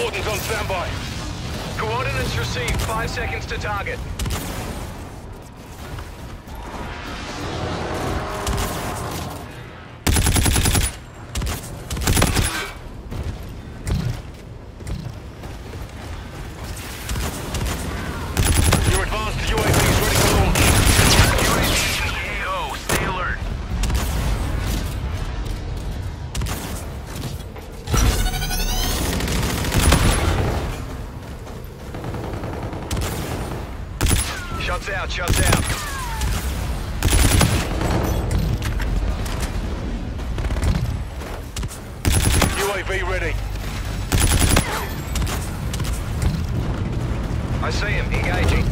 Wardens on standby. Coordinates received. 5 seconds to target. Your advanced UAV is ready for launch. UAV in the AO. Stay alert. Shots out, shots out. UAV ready. I see him, engaging.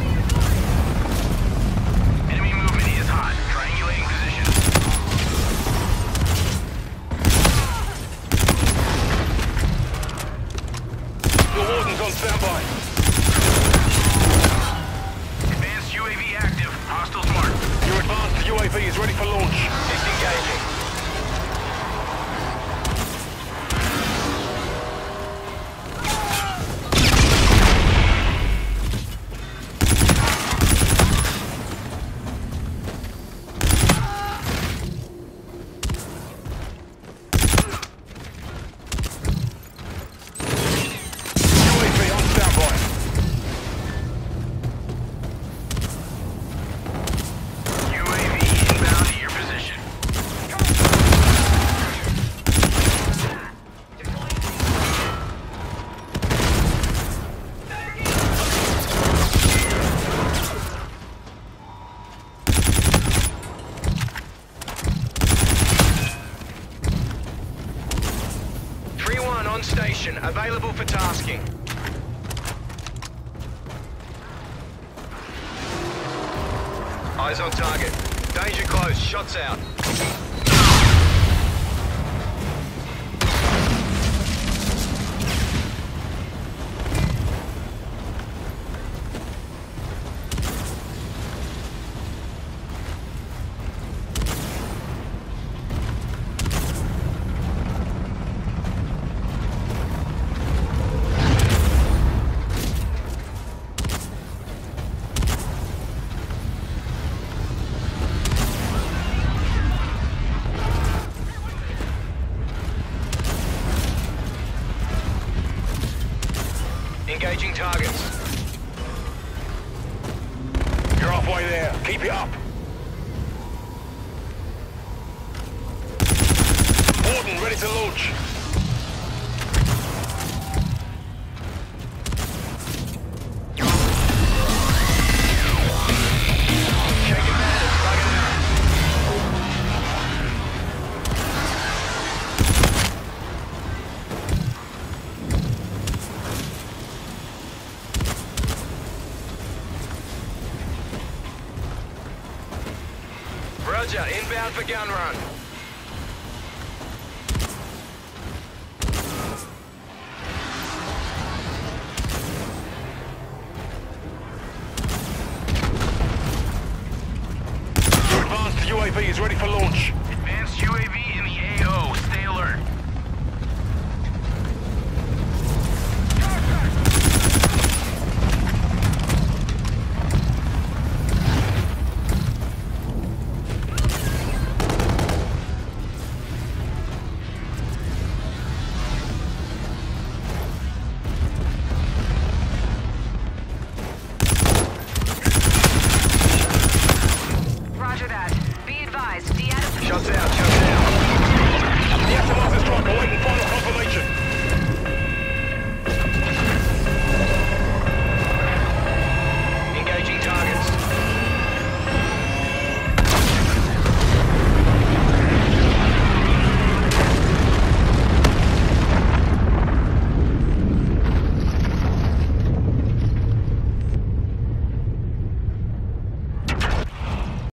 Enemy movement is hot. Triangulating position. Your Wardens on standby. Advanced UAV active. Hostiles marked. Your advanced UAV is ready for launch. Disengaging. UAV on standby. UAV inbound to your position. On station, available for tasking. Eyes on target. Danger close, shots out. Engaging targets. You're halfway there. Keep it up. Warden ready to launch. Shaking bandits, bugging out. Roger, inbound for gun run. Your advanced UAV is ready for launch. Advanced UAV in the AO. Stay alert. Roger that. Be advised, deactivate. Shots out, shots out. The atomizer strike awaiting final